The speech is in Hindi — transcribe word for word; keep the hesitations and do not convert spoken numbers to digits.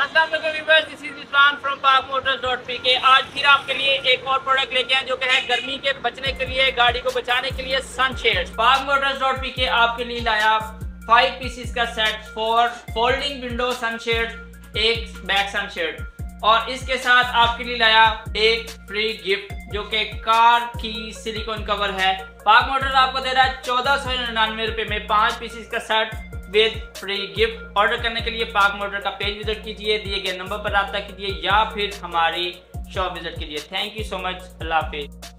अस्सलाम वालेकुम viewers, this is Irfan from Pak motors dot P K. आज फिर आपके लिए एक और प्रोडक्ट लेके आए जो कि है गर्मी के बचने के लिए, गाड़ी को बचाने के लिए सनशेड्स। पाक मोटर्स डॉट पी के आपके लिए लाया फाइव पीसीस का set for folding window sunshade, एक बैक सनशेड, और इसके साथ आपके लिए लाया एक फ्री गिफ्ट जो कि कार की सिलिकॉन कवर है। पाक मोटर्स आपको दे रहा है चौदह सौ निन्यानवे रुपए में पांच पीसीस का set with free gift. Order करने के लिए पाक मोटर का पेज विजिट कीजिए, दिए गए नंबर पर रब्ता कीजिए या फिर हमारी शॉप विजिट कीजिए। थैंक यू सो मच, अल्लाह हाफिज़।